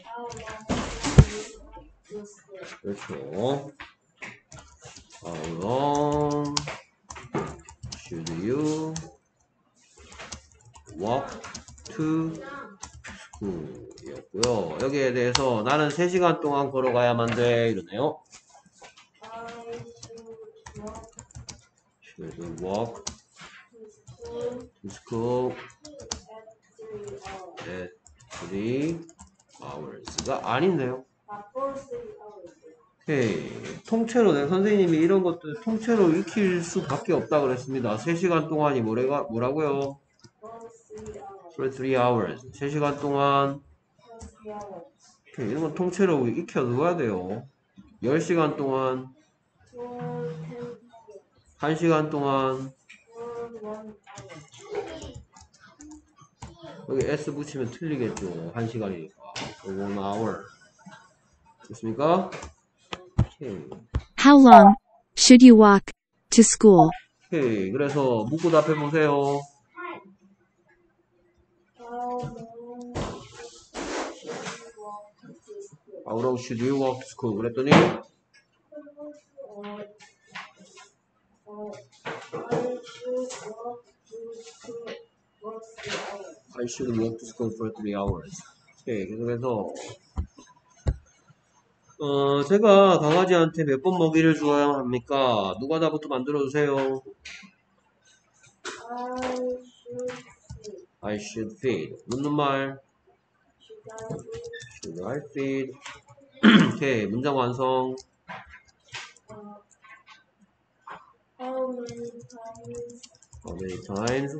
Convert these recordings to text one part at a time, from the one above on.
그렇죠. How long should you walk to school? 이었고요. 여기에 대해서 나는 3시간 동안 걸어가야만 돼. 이러네요. should walk to school at 3 hours가 아닌데요. 오케이. 통째로 내 선생님이 이런 것들 통째로 익힐 수밖에 없다 그랬습니다. 3시간 동안이 뭐라고요? For 3 hours. 3시간 동안. 오케이. 이런 건 통째로 익혀둬야 돼요. 10시간 동안. 1시간 동안. 여기 S 붙이면 틀리겠죠. 1시간이니까. 1 hour. 됐습니까? 오케이. How long should you walk to school? 오케이. 그래서 묻고 답해 보세요. How long should you walk to school? 그랬더니 I should walk to school for 3 hours. 오케이. 그래서 제가 강아지한테 몇 번 먹이를 주어야 합니까? 누가 나부터 만들어주세요. I should feed. 묻는 말. Should I feed? 오케이. 문장 완성. How many times?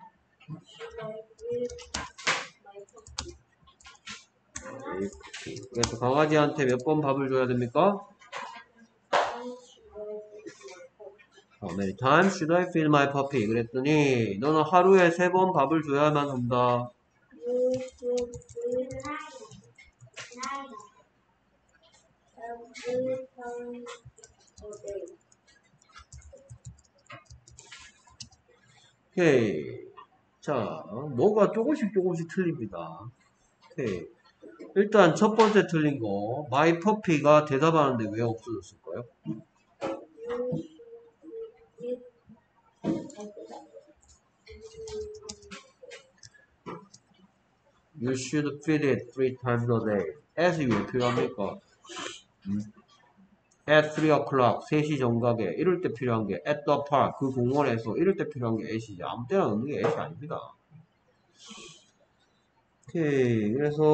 그래서 강아지한테 몇 번 밥을 줘야 됩니까? How many times should I feed my puppy? 그랬더니 너는 하루에 3번 밥을 줘야만 한다. 오케이. 자, 뭐가 조금씩 틀립니다. 오케이. 일단 첫 번째 틀린 거 my puppy가 대답하는데 왜 없어졌을까요? You should feed it 3 times a day. at이 왜 필요합니까? at 3 o'clock 3시 정각에 이럴 때 필요한 게 at the park 그 공원에서 이럴 때 필요한 게 at이지 아무 때나 넣는 게 at이 아닙니다. 오케이. 그래서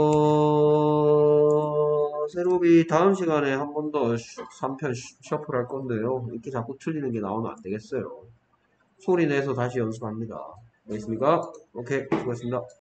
세로비 다음 시간에 한 번 더 3편 셔플 할 건데요. 이렇게 자꾸 틀리는 게 나오면 안 되겠어요. 소리 내서 다시 연습합니다. 알겠습니까? 오케이. 수고하셨습니다.